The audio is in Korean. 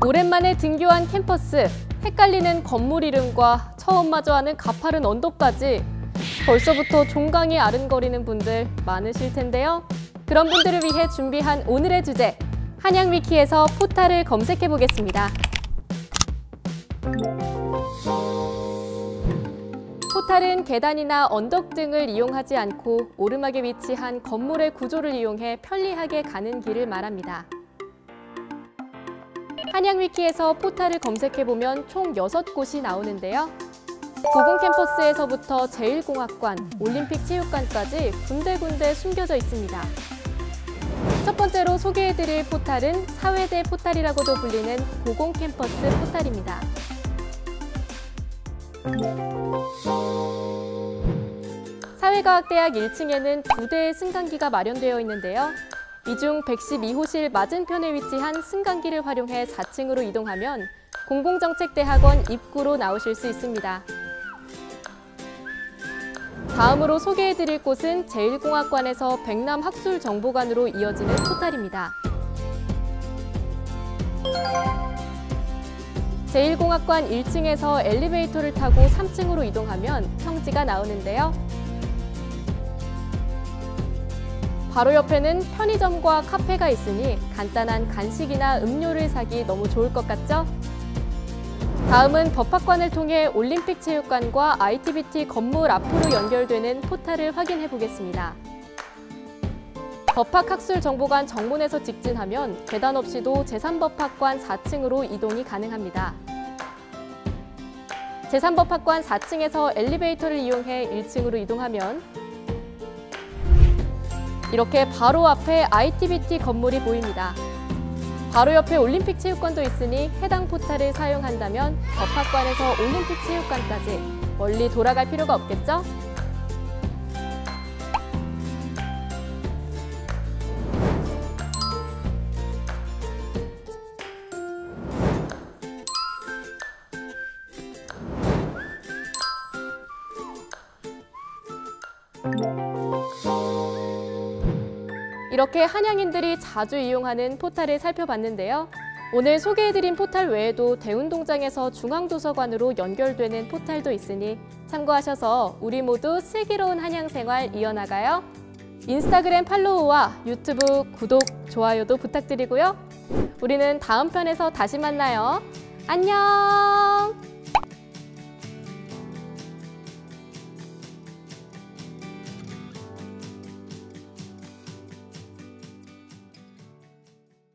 오랜만에 등교한 캠퍼스, 헷갈리는 건물 이름과 처음 마주하는 가파른 언덕까지 벌써부터 종강이 아른거리는 분들 많으실 텐데요. 그런 분들을 위해 준비한 오늘의 주제, 한양위키에서 포탈을 검색해 보겠습니다. 포탈은 계단이나 언덕 등을 이용하지 않고 오르막에 위치한 건물의 구조를 이용해 편리하게 가는 길을 말합니다. 한양위키에서 포탈을 검색해보면 총 6곳이 나오는데요. 고궁캠퍼스에서부터 제1공학관, 올림픽체육관까지 군데군데 숨겨져 있습니다. 첫 번째로 소개해드릴 포탈은 사회대 포탈이라고도 불리는 고궁캠퍼스 포탈입니다. 사회과학대학 1층에는 2대의 승강기가 마련되어 있는데요. 이 중 112호실 맞은편에 위치한 승강기를 활용해 4층으로 이동하면 공공정책대학원 입구로 나오실 수 있습니다. 다음으로 소개해드릴 곳은 제1공학관에서 백남학술정보관으로 이어지는 포탈입니다. 제1공학관 1층에서 엘리베이터를 타고 3층으로 이동하면 평지가 나오는데요. 바로 옆에는 편의점과 카페가 있으니 간단한 간식이나 음료를 사기 너무 좋을 것 같죠? 다음은 법학관을 통해 올림픽체육관과 ITBT 건물 앞으로 연결되는 포탈을 확인해 보겠습니다. 법학학술정보관 정문에서 직진하면 계단 없이도 제3법학관 4층으로 이동이 가능합니다. 제3법학관 4층에서 엘리베이터를 이용해 1층으로 이동하면 이렇게 바로 앞에 ITBT 건물이 보입니다. 바로 옆에 올림픽체육관도 있으니 해당 포탈을 사용한다면 법학관에서 올림픽체육관까지 멀리 돌아갈 필요가 없겠죠? 이렇게 한양인들이 자주 이용하는 포탈을 살펴봤는데요. 오늘 소개해드린 포탈 외에도 대운동장에서 중앙도서관으로 연결되는 포탈도 있으니 참고하셔서 우리 모두 슬기로운 한양생활 이어나가요. 인스타그램 팔로우와 유튜브 구독, 좋아요도 부탁드리고요. 우리는 다음 편에서 다시 만나요. 안녕!